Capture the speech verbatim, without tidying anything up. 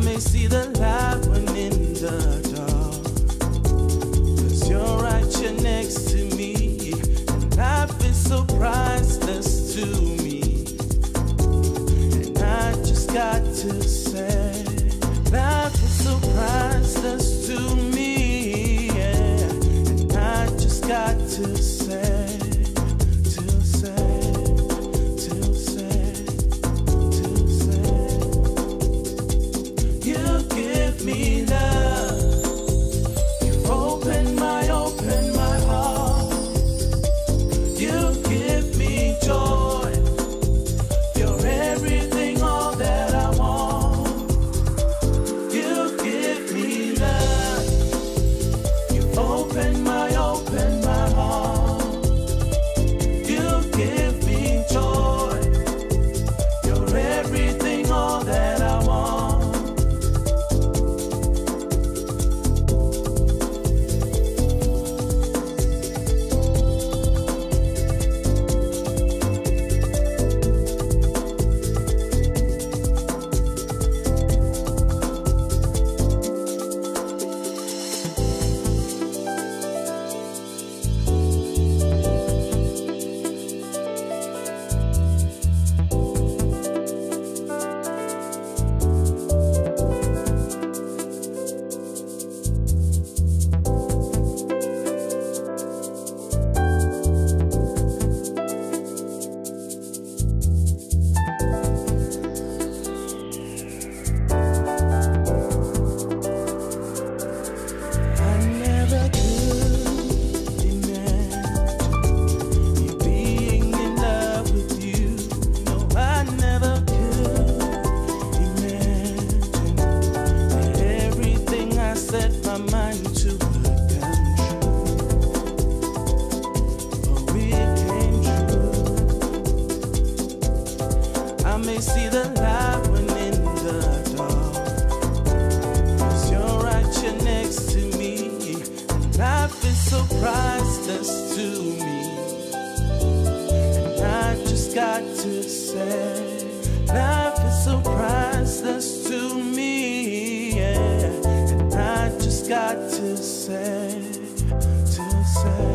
may see the light when in the dark, 'cause you're right, you're next to me, and life is so priceless to me. And I just got to say, life is so priceless to me, yeah. And I just got to say, to say, to say, to say, you give me love, you open my, open my heart, you give me joy, you're everything, all that I want. You give me love, you open my, open my heart, you give me joy, you're everything, all that I want. I never could imagine me being in love with you. No, I never could imagine that everything I set my mind to would come true. Oh, it came true. I may see the light when in the dark, 'cause you're right, you're next to me, and life is so priceless to me. And I just got to say, life is so priceless to me, yeah. And I just got to say, to say